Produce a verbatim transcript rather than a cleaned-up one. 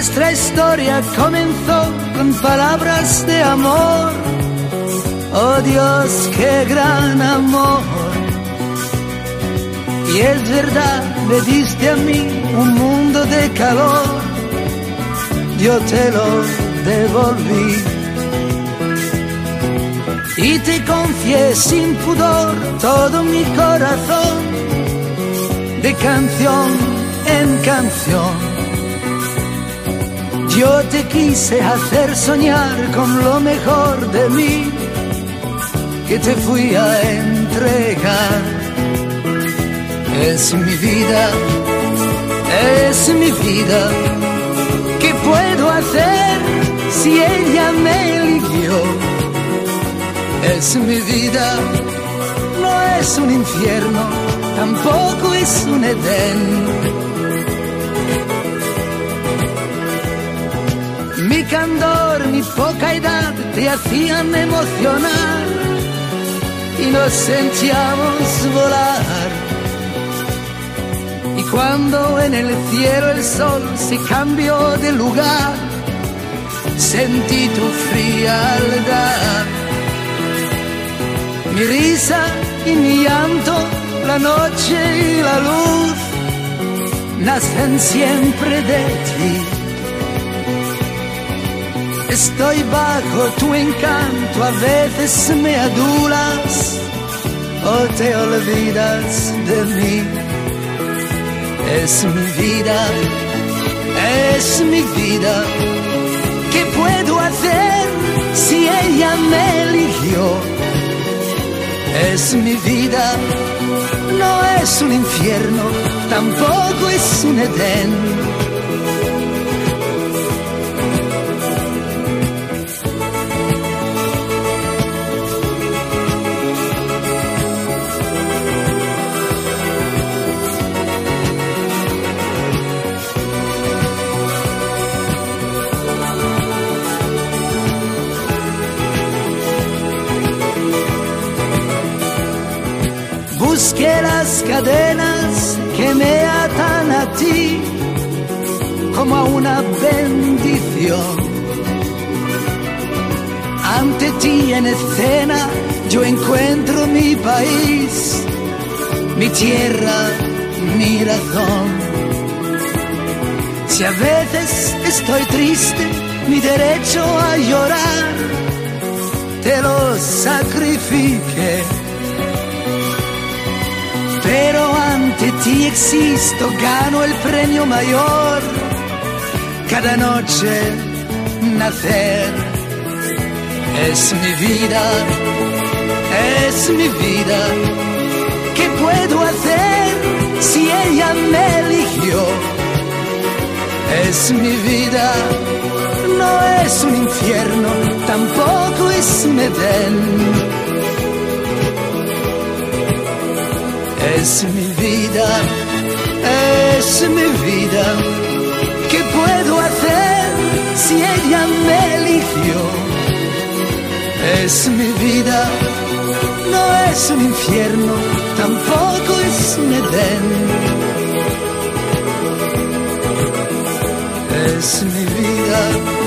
Nuestra historia comenzó con palabras de amor. Oh Dios, qué gran amor. Y es verdad, me diste a mí un mundo de calor. Yo te lo devolví. Y te confié sin pudor todo mi corazón, de canción en canción. Yo te quise hacer soñar con lo mejor de mí, que te fui a entregar. Es mi vida, es mi vida. ¿Qué puedo hacer si ella me eligió? Es mi vida, no es un infierno, tampoco es un Edén. Mi candor, mi poca edad te hacían emocionar y nos sentíamos volar. Y cuando en el cielo el sol se cambió de lugar, sentí tu frialdad. Mi risa y mi llanto, la noche y la luz, nacen siempre de ti. Estoy bajo tu encanto, a veces me adulas o te olvidas de mí. Es mi vida, es mi vida. ¿Qué puedo hacer si ella me eligió? Es mi vida, no es un infierno, tampoco es un Edén. Busqué las cadenas que me atan a ti como a una bendición. Ante ti en escena yo encuentro mi país, mi tierra, mi razón. Si a veces estoy triste, mi derecho a llorar te lo sacrifiqué. Pero ante ti existo, gano el premio mayor, cada noche nacer. Es mi vida, es mi vida. ¿Qué puedo hacer si ella me eligió? Es mi vida, no es un infierno, tampoco es un Edén. Es mi vida, es mi vida. ¿Qué puedo hacer si ella me eligió? Es mi vida, no es un infierno, tampoco es un Edén. Es mi vida.